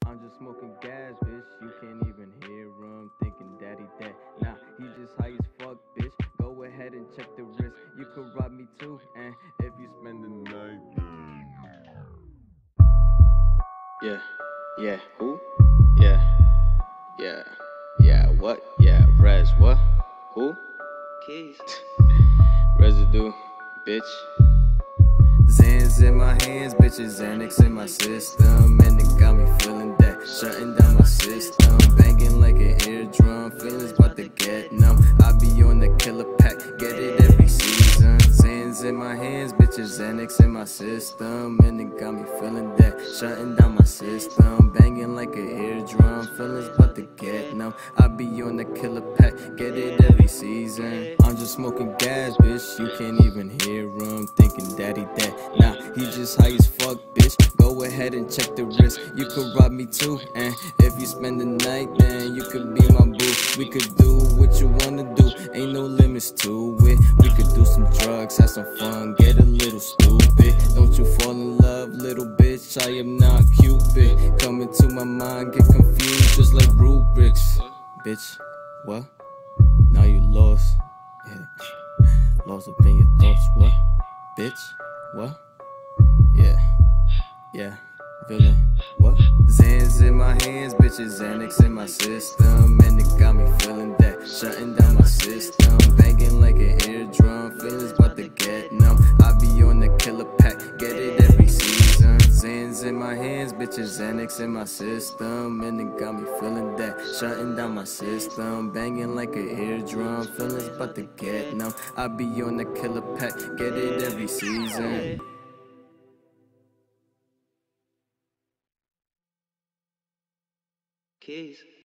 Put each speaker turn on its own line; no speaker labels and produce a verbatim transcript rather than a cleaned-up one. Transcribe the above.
I'm just smoking gas, bitch. You can't even hear him thinking daddy that. Nah, he just high as fuck, bitch. Go ahead and check the wrist. You could rob me too, and if you spend the night. Yeah, yeah, who? Yeah, yeah, yeah, what? Yeah, Rez, what? Who?
Keys.
Residue, bitch. Zans in my hands, bitches, Xanax in my system, and it got me feeling that, shutting down my system, banging like an eardrum, feelings about to get numb. I be on the killer pack, get it every season. Zans in my hands, bitches, Xanax in my system, and it got me feeling that, shutting down my system, banging like an eardrum, feelings about to get numb. I be on the killer pack, get it every season. I'm just smoking gas, bitch, you can't even hear him thinking daddy that. Nah, he just high as fuck, bitch. Go ahead and check the wrist. You could rob me too, and if you spend the night, then you could be my boo. We could do what you wanna do, ain't no limits to it. We could do some drugs, have some fun, get a little stupid. Don't you fall in love, little bitch, I am not Cupid. Coming to my mind, get confused just like rubrics. Bitch, what? Now you lost, yeah. Lost up in your thoughts, what? Bitch, what? Yeah, yeah, villain, what? Zans in my hands, bitches, Xanax in my system, and it got me feeling that, shutting down my system, banging like an eardrum, feelings about to get numb. I be on the killer pack, get it every season. Zans in my hands, bitches, Xanax in my system, and it got me feeling that, shutting down my system, banging like an eardrum, feelings about to get numb. I be on the killer pack, get it every season.
Keys.